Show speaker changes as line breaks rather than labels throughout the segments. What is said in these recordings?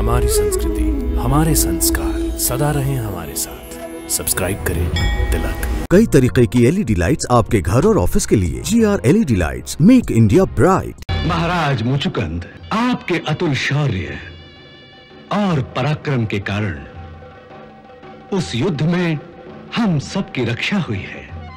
हमारी संस्कृति, हमारे संस्कार सदा रहें हमारे साथ। सब्सक्राइब करें तिलक।
कई तरीके की एलईडी लाइट्स आपके घर और ऑफिस के लिए। GR LED lights, make India bright.
Maharaj Muchukund, आपके अतुल शौर्य और पराक्रम के कारण उस युद्ध में हम सबकी रक्षा हुई है।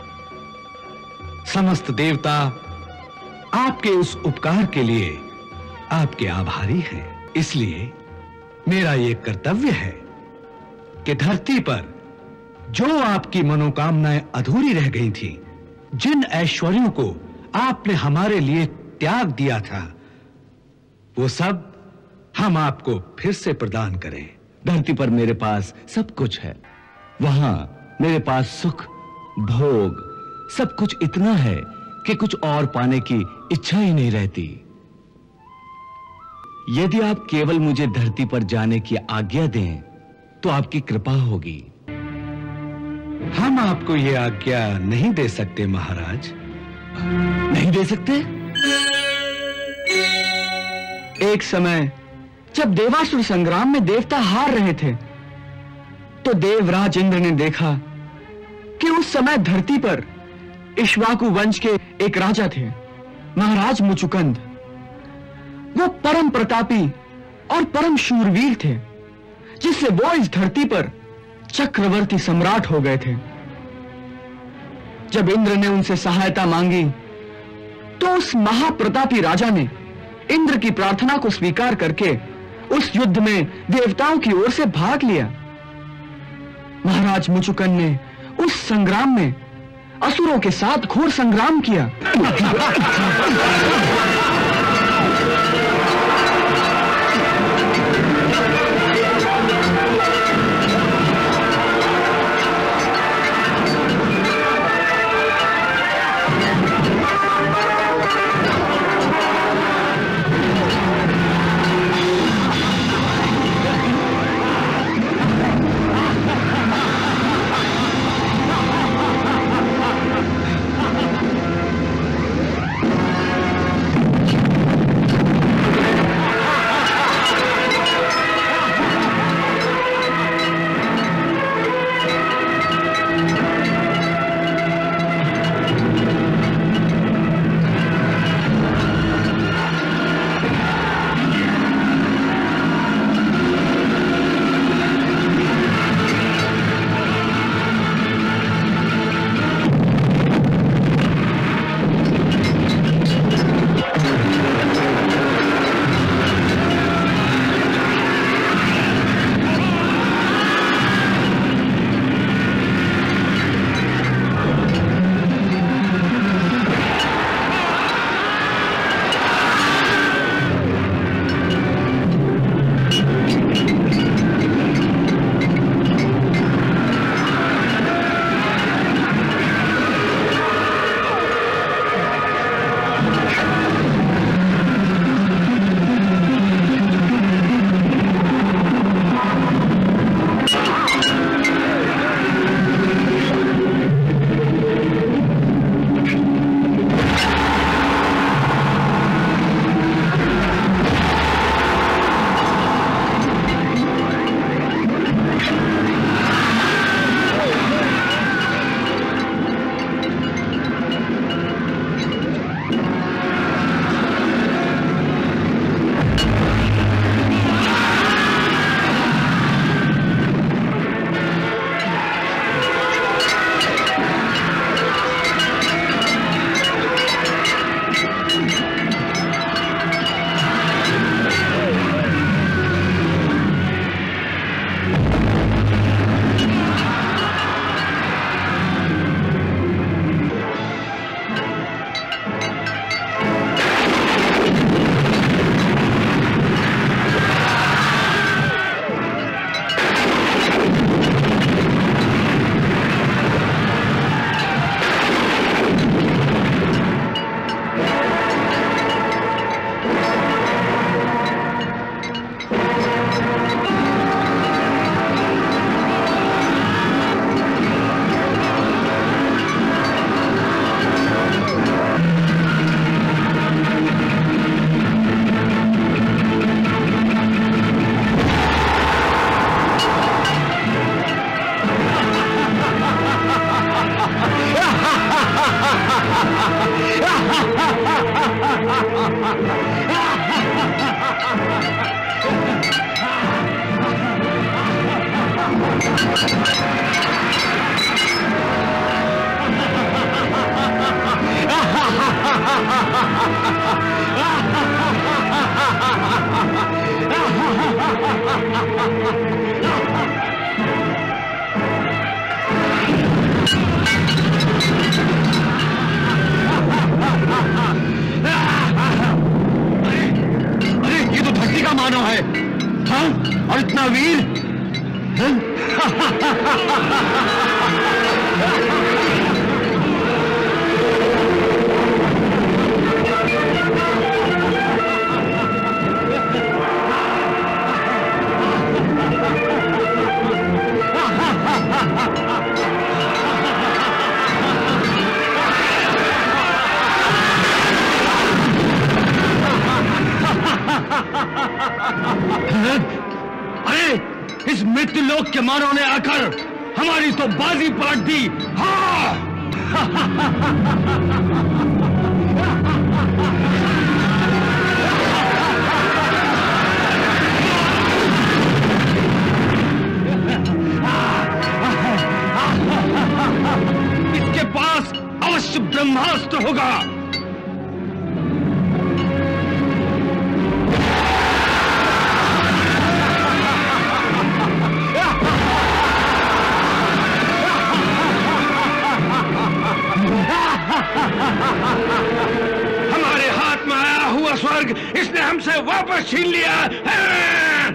समस्त देवता आपके उस उपकार के लिए आपके आभारी हैं। इसलिए मेरा यह कर्तव्य है कि धरती पर जो आपकी मनोकामनाएं अधूरी रह गई थी, जिन ऐश्वर्यों को आपने हमारे लिए त्याग दिया था, वो सब हम आपको फिर से प्रदान करें।
धरती पर मेरे पास सब कुछ है, वहां मेरे पास सुख भोग सब कुछ इतना है कि कुछ और पाने की इच्छा ही नहीं रहती। यदि आप केवल मुझे धरती पर जाने की आज्ञा दें तो आपकी कृपा होगी।
हम आपको यह आज्ञा नहीं दे सकते महाराज।
नहीं दे सकते? एक समय जब देवासुर संग्राम में देवता हार रहे थे तो देवराज इंद्र ने देखा कि उस समय धरती पर इक्ष्वाकु वंश के एक राजा थे, महाराज मुचुकुंद। वो परम प्रतापी और परम शूरवीर थे, जिससे वो इस धरती पर चक्रवर्ती सम्राट हो गए थे। जब इंद्र ने उनसे सहायता मांगी तो उस महाप्रतापी राजा ने इंद्र की प्रार्थना को स्वीकार करके उस युद्ध में देवताओं की ओर से भाग लिया। महाराज मुचुकुंद ने उस संग्राम में असुरों के साथ घोर संग्राम किया।
बलवान और इतना वीर। अरे इस मृत्यु लोक के मानव ने आकर हमारी तो बाजी पलट दी। हाँ इसके पास अवश्य ब्रह्मास्त्र होगा। हमारे हाथ में आया हुआ स्वर्ग इसने हमसे वापस छीन लिया है।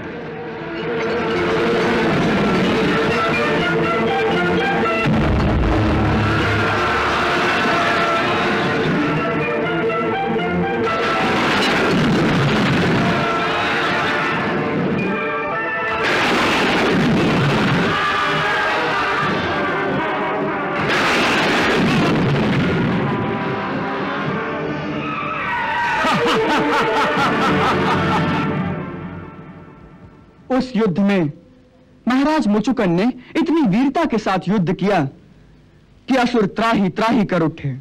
उस युद्ध में महाराज मुचुकुंद ने इतनी वीरता के साथ युद्ध किया कि असुर त्राही त्राही कर उठे।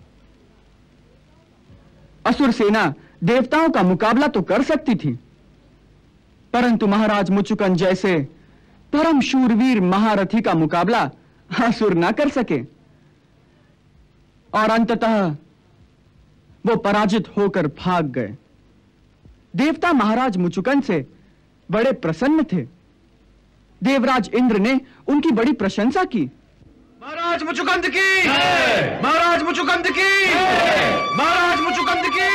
असुर सेना देवताओं का मुकाबला तो कर सकती थी, परंतु महाराज मुचुकुंद जैसे परम शूरवीर महारथी का मुकाबला असुर ना कर सके और अंततः वो पराजित होकर भाग गए। देवता महाराज मुचुकुंद से बड़े प्रसन्न थे। देवराज इंद्र ने उनकी बड़ी प्रशंसा की।
महाराज मुचुकुंद की, महाराज मुचुकुंद की, महाराज मुचुकुंद की,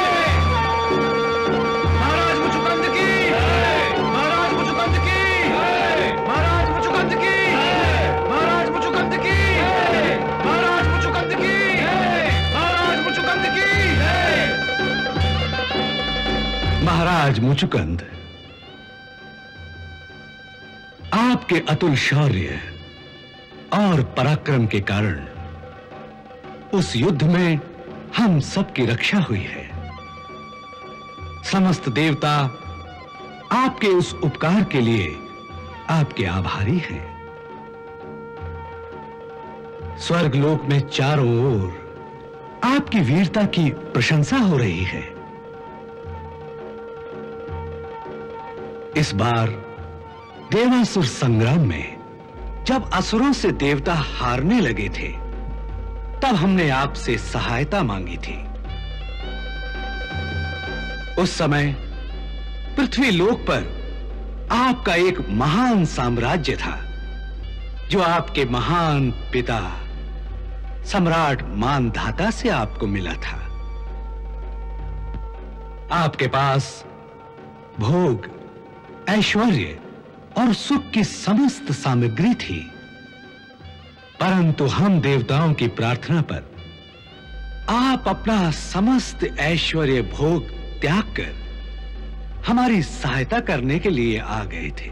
महाराज मुचुकुंद की, महाराज मुचुकुंद की, महाराज मुचुकुंद की, महाराज मुचुकुंद की, महाराज मुचुकुंद की, महाराज मुचुकुंद की। महाराज मुचुकुंद, आपके अतुल शौर्य और पराक्रम के कारण उस युद्ध में हम सबकी रक्षा हुई है। समस्त देवता आपके उस उपकार के लिए आपके आभारी हैं। स्वर्गलोक में चारों ओर आपकी वीरता की प्रशंसा हो रही है। इस बार देवासुर संग्राम में जब असुरों से देवता हारने लगे थे, तब हमने आपसे सहायता मांगी थी। उस समय पृथ्वी लोक पर आपका एक महान साम्राज्य था, जो आपके महान पिता सम्राट मानधाता से आपको मिला था। आपके पास भोग, ऐश्वर्य और सुख की समस्त सामग्री थी, परंतु हम देवताओं की प्रार्थना पर आप अपना समस्त ऐश्वर्य भोग त्याग कर हमारी सहायता करने के लिए आ गए थे।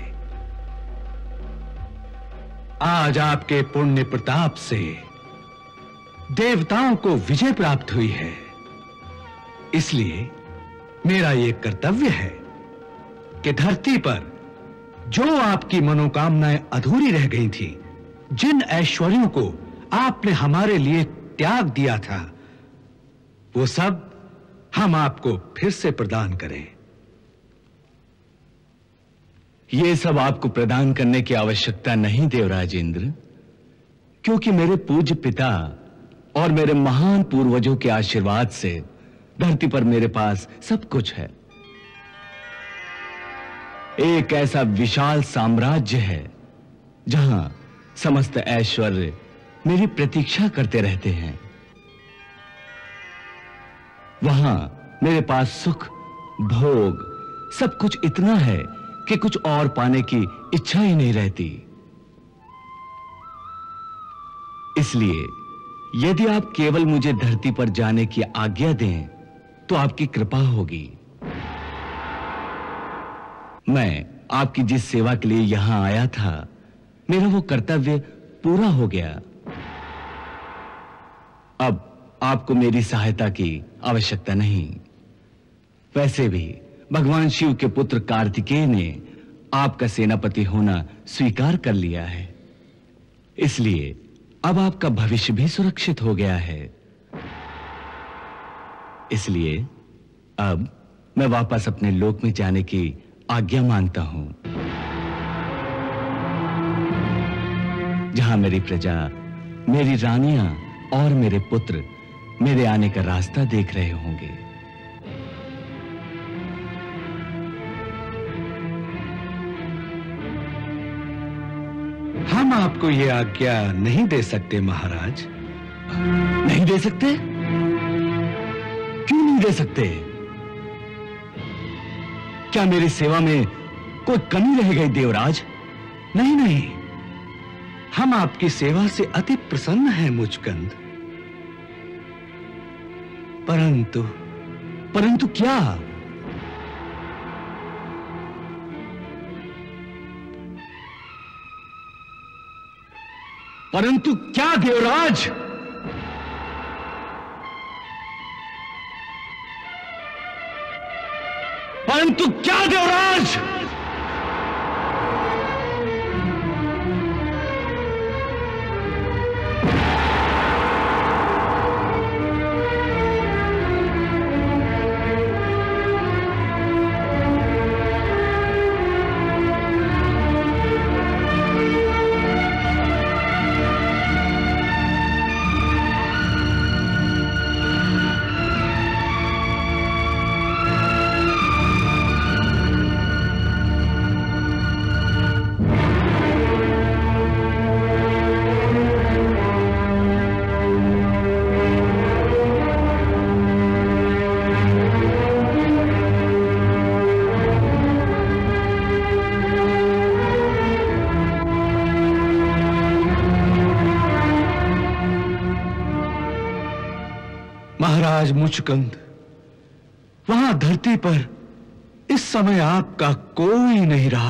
आज आपके पुण्य प्रताप से देवताओं को विजय प्राप्त हुई है, इसलिए मेरा यह कर्तव्य है कि धरती पर जो आपकी मनोकामनाएं अधूरी रह गई थी, जिन ऐश्वर्यों को आपने हमारे लिए त्याग दिया था, वो सब हम आपको फिर से प्रदान करें।
ये सब आपको प्रदान करने की आवश्यकता नहीं देवराज इंद्र, क्योंकि मेरे पूज्य पिता और मेरे महान पूर्वजों के आशीर्वाद से धरती पर मेरे पास सब कुछ है। एक ऐसा विशाल साम्राज्य है जहां समस्त ऐश्वर्य मेरी प्रतीक्षा करते रहते हैं। वहां मेरे पास सुख, भोग, सब कुछ इतना है कि कुछ और पाने की इच्छा ही नहीं रहती। इसलिए यदि आप केवल मुझे धरती पर जाने की आज्ञा दें तो आपकी कृपा होगी। मैं आपकी जिस सेवा के लिए यहां आया था, मेरा वो कर्तव्य पूरा हो गया। अब आपको मेरी सहायता की आवश्यकता नहीं। वैसे भी भगवान शिव के पुत्र कार्तिकेय ने आपका सेनापति होना स्वीकार कर लिया है, इसलिए अब आपका भविष्य भी सुरक्षित हो गया है। इसलिए अब मैं वापस अपने लोक में जाने की आज्ञा मांगता हूं, जहां मेरी प्रजा, मेरी रानियां और मेरे पुत्र मेरे आने का रास्ता देख रहे होंगे।
हम आपको ये आज्ञा नहीं दे सकते महाराज।
नहीं दे सकते? क्यों नहीं दे सकते? क्या मेरी सेवा में कोई कमी रह गई देवराज?
नहीं नहीं, हम आपकी सेवा से अति प्रसन्न हैं मुचकंद।
परंतु क्या? परंतु क्या देवराज? परंतु क्या देवराज?
महाराज मुचकंद, वहां धरती पर इस समय आपका कोई नहीं रहा।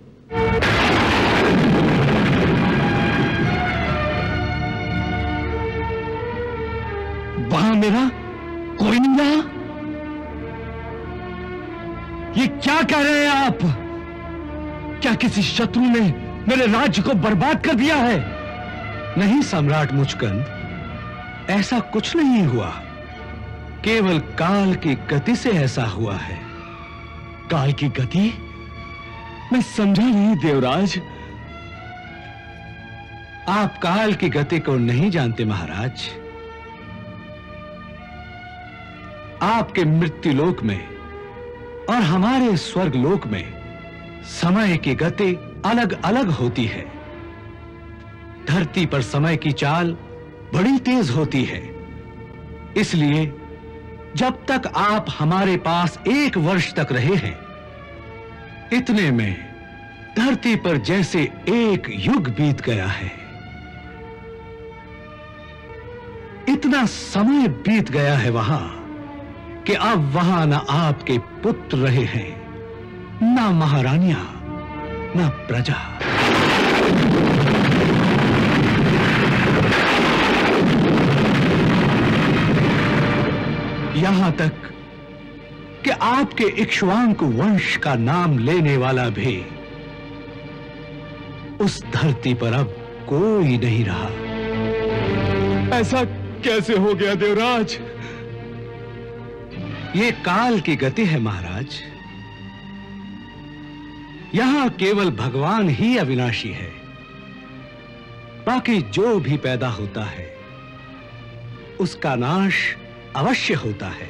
वहां मेरा कोई नहीं रहा? ये क्या कह रहे हैं आप? क्या किसी शत्रु ने मेरे राज्य को बर्बाद कर दिया है?
नहीं सम्राट मुचकंद, ऐसा कुछ नहीं हुआ। केवल काल की गति से ऐसा हुआ है।
काल की गति? मैं समझा नहीं देवराज।
आप काल की गति को नहीं जानते महाराज। आपके मृत्युलोक में और हमारे स्वर्गलोक में समय की गति अलग अलग होती है। धरती पर समय की चाल बड़ी तेज होती है, इसलिए जब तक आप हमारे पास 1 वर्ष तक रहे हैं, इतने में धरती पर जैसे 1 युग बीत गया है। इतना समय बीत गया है वहां कि अब वहां ना आपके पुत्र रहे हैं, ना महारानियां, ना प्रजा। यहां तक कि आपके इक्ष्वाकु वंश का नाम लेने वाला भी उस धरती पर अब कोई नहीं रहा।
ऐसा कैसे हो गया देवराज?
ये काल की गति है महाराज। यहां केवल भगवान ही अविनाशी है। बाकी जो भी पैदा होता है उसका नाश अवश्य होता है।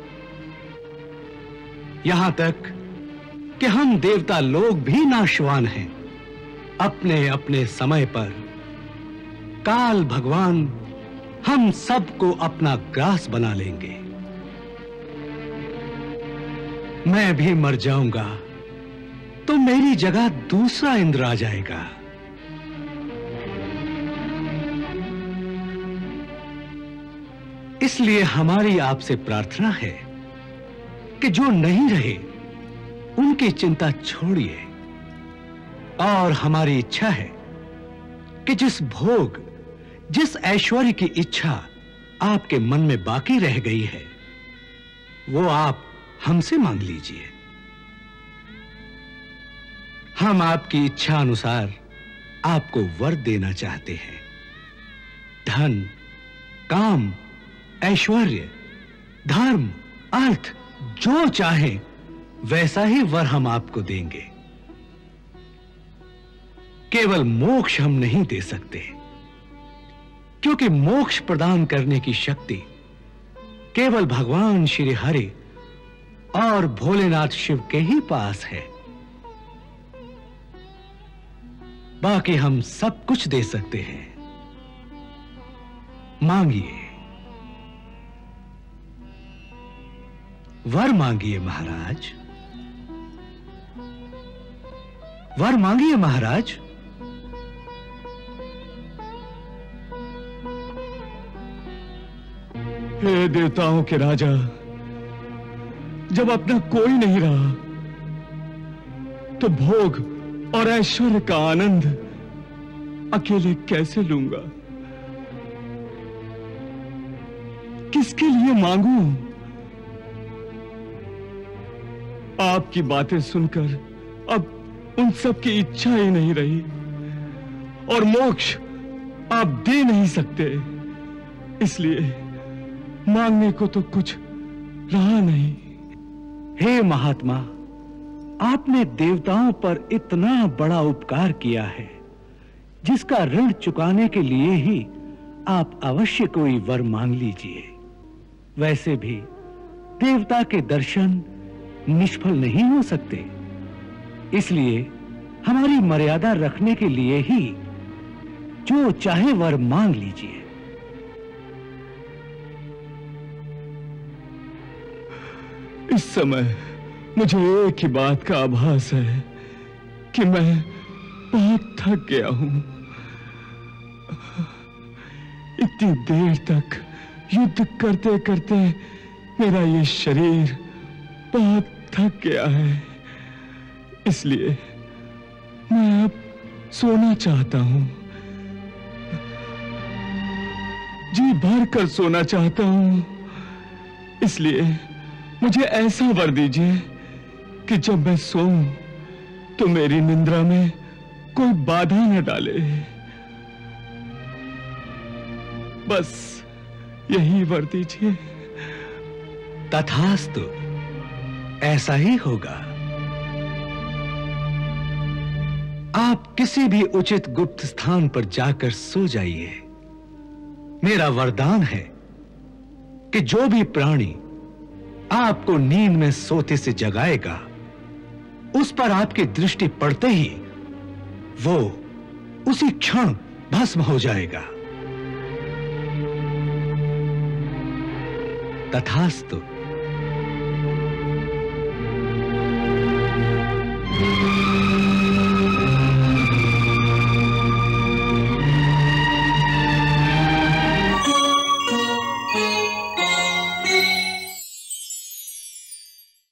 यहां तक कि हम देवता लोग भी नाशवान हैं। अपने अपने समय पर काल भगवान हम सबको अपना ग्रास बना लेंगे। मैं भी मर जाऊंगा तो मेरी जगह दूसरा इंद्र आ जाएगा। इसलिए हमारी आपसे प्रार्थना है कि जो नहीं रहे उनकी चिंता छोड़िए, और हमारी इच्छा है कि जिस भोग, जिस ऐश्वर्य की इच्छा आपके मन में बाकी रह गई है वो आप हमसे मांग लीजिए। हम आपकी इच्छा अनुसार आपको वर देना चाहते हैं। धन, काम, ऐश्वर्य, धर्म, अर्थ, जो चाहे वैसा ही वर हम आपको देंगे। केवल मोक्ष हम नहीं दे सकते, क्योंकि मोक्ष प्रदान करने की शक्ति केवल भगवान श्री हरि और भोलेनाथ शिव के ही पास है। बाकी हम सब कुछ दे सकते हैं। मांगिए, वर मांगिए महाराज, वर मांगिए महाराज।
हे देवताओं के राजा, जब अपना कोई नहीं रहा तो भोग और ऐश्वर्य का आनंद अकेले कैसे लूंगा? किसके लिए मांगू? आपकी बातें सुनकर अब उन सब की इच्छा ही नहीं रही, और मोक्ष आप दे नहीं सकते, इसलिए मांगने को तो कुछ रहा नहीं।
हे महात्मा, आपने देवताओं पर इतना बड़ा उपकार किया है, जिसका ऋण चुकाने के लिए ही आप अवश्य कोई वर मांग लीजिए। वैसे भी देवता के दर्शन निष्फल नहीं हो सकते, इसलिए हमारी मर्यादा रखने के लिए ही जो चाहे वर मांग लीजिए।
इस समय मुझे एक ही बात का आभास है कि मैं बहुत थक गया हूं। इतनी देर तक युद्ध करते करते मेरा ये शरीर बहुत थक गया है, इसलिए मैं अब सोना चाहता हूं, जी भर कर सोना चाहता हूं। इसलिए मुझे ऐसा वर दीजिए कि जब मैं सोऊं तो मेरी निद्रा में कोई बाधा न डाले। बस यही वर दीजिए।
तथास्तु, ऐसा ही होगा। आप किसी भी उचित गुप्त स्थान पर जाकर सो जाइए। मेरा वरदान है कि जो भी प्राणी आपको नींद में सोते से जगाएगा, उस पर आपकी दृष्टि पड़ते ही वो उसी क्षण भस्म हो जाएगा। तथास्तु।